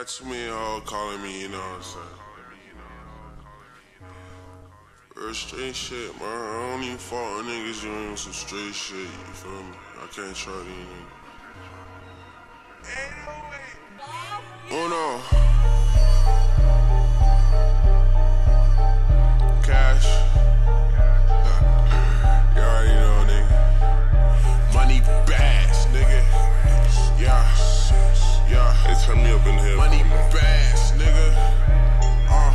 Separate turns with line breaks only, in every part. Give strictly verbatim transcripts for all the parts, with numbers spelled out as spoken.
got too many hoes calling me, you know what I'm saying? Real straight shit, man. I don't even fault niggas, you ain't some straight shit, you feel me? I can't try these niggas. Uno. Cash. You already know, nigga. Money bags, nigga. Yeah. Yeah. They turn me up in here. Money bags, nigga. Uh.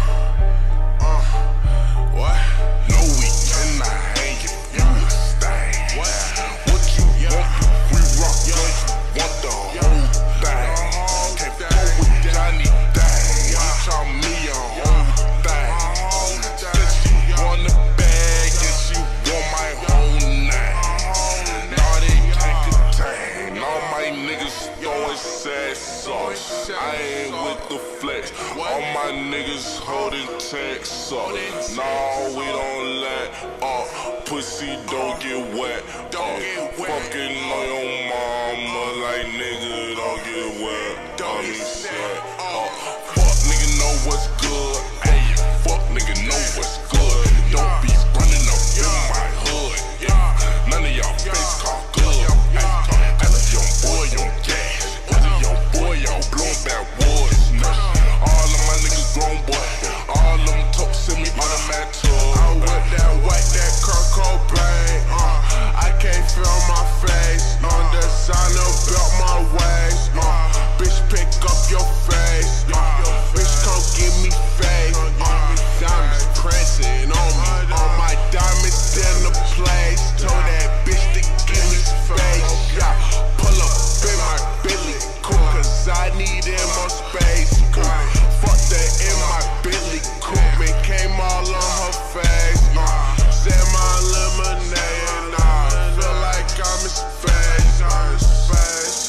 Uh. What?
No, we cannot hang it. You a stain.
What?
What you
Yeah.
want? We rock.
Yeah.
Want the
Yeah.
whole thing.
whole
Can't
thing.
fuck with Johnny Dang.
Yeah.
You call me a
Yeah.
whole thing.
whole
Said
thing.
she
Yeah.
want the bag and she want my whole name. Now they can't contain. All my niggas throwing sad sauce. I ain't with the flex. All my niggas holding texts up. No, we don't let up. Pussy don't get wet.
Don't get wet.
Fucking on your mama like nigga don't get wet.
Don't
I'm
get
set
set
up. Fuck nigga know what's good. Hey, fuck nigga know what's good. Don't be running up in my hood. Yeah, none of y'all face call good. Hey, cause of your boy on gas. Cause of your boy on blowing back woods. All of my niggas grown boy. All of them talk send me automatic.
I whip that white, that Kurt Cobain. Uh, I can't feel my face. On the sign of belt my waist. Uh, bitch, pick up your face. Uh, bitch, come give me face. Uh, diamonds prancing on me. All my diamonds in the place. Told that bitch to give me space. Yeah, pull up in my Billy coupe, cause I need in more space. Ooh, fuck that in my Billy coupe, and came all on her face. Uh, said my lemonade, nah, feel like I'm in space. I'm in space.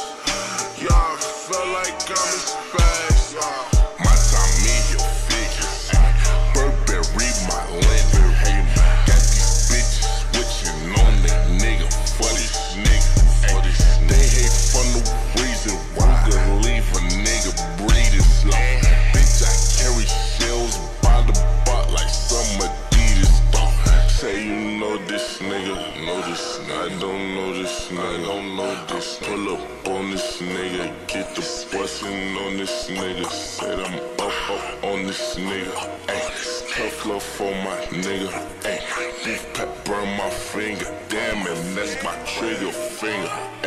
Uh, yeah, feel like I'm in space. Yeah.
My time, me, your figures. Burberry, my lender. Hey, got these bitches switching on that nigga for this nigga. Ay, they hate for no reason. Why could leave a nigga breathing slow? Bitch, I carry shells by the butt like some Adidas thought. Say you know this nigga, know this. I don't know this, I don't know this. Pull up on this nigga, get the bustin' on this nigga. Said I'm up, up on this nigga. Ayy, tough love for my nigga. Ayy, beef pep burn my finger. Damn it, that's my trigger finger.